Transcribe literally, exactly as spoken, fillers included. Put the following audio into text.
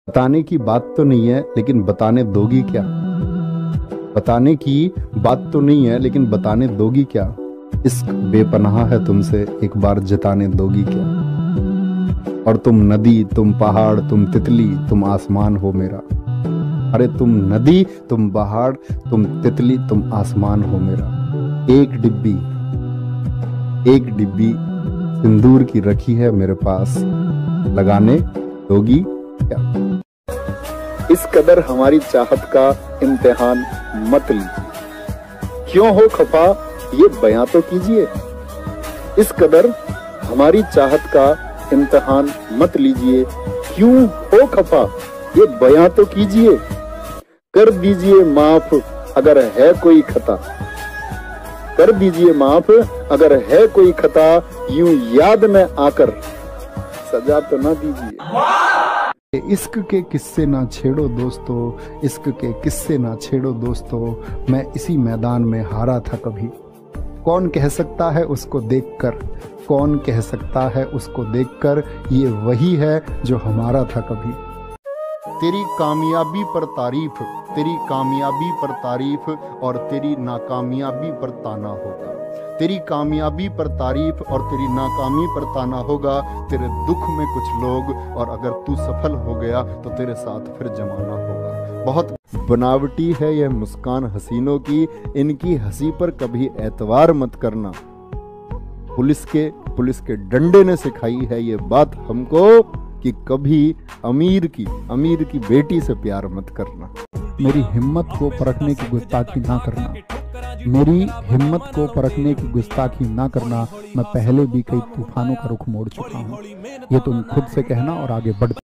बताने की बात तो नहीं है लेकिन बताने दोगी क्या? बताने की बात तो नहीं है लेकिन बताने दोगी क्या? इश्क बेपनाह है तुमसे एक बार जताने दोगी क्या? और तुम नदी, तुम पहाड़, तुम तितली, तुम आसमान हो मेरा। अरे तुम नदी, तुम पहाड़, तुम तितली, तुम आसमान हो मेरा। एक डिब्बी एक डिब्बी सिंदूर की रखी है मेरे पास, लगाने दोगी क्या? इस कदर हमारी चाहत का इम्तिहान मत लीजिए, क्यों हो खफा ये बयां तो कीजिए। इस कदर हमारी चाहत का इम्तिहान मत लीजिए, क्यों हो खफा ये बयां तो कीजिए। कर दीजिए माफ अगर है कोई खता, कर दीजिए माफ अगर है कोई खता, यूं याद में आकर सजा तो ना दीजिए। इश्क के किस्से ना छेड़ो दोस्तों, इश्क के किस्से ना छेड़ो दोस्तों, मैं इसी मैदान में हारा था कभी। कौन कह सकता है उसको देखकर, कौन कह सकता है उसको देखकर, ये वही है जो हमारा था कभी। तेरी कामयाबी पर तारीफ, तेरी कामयाबी पर तारीफ और तेरी नाकामयाबी पर ताना होगा। तेरी कामयाबी पर तारीफ और तेरी नाकामी पर ताना होगा। तेरे दुख में कुछ लोग, और अगर तू सफल हो गया तो तेरे साथ फिर जमाना होगा। बहुत बनावटी है यह मुस्कान हसीनों की, इनकी हंसी पर कभी एतवार मत करना। पुलिस के पुलिस के डंडे ने सिखाई है ये बात हमको कि कभी अमीर की अमीर की बेटी से प्यार मत करना। मेरी हिम्मत को परखने की गुस्ताखी ना करना, मेरी हिम्मत को परखने की गुस्ताखी ना करना। मैं पहले भी कई तूफानों का रुख मोड़ चुका हूँ, ये तुम खुद से कहना और आगे बढ़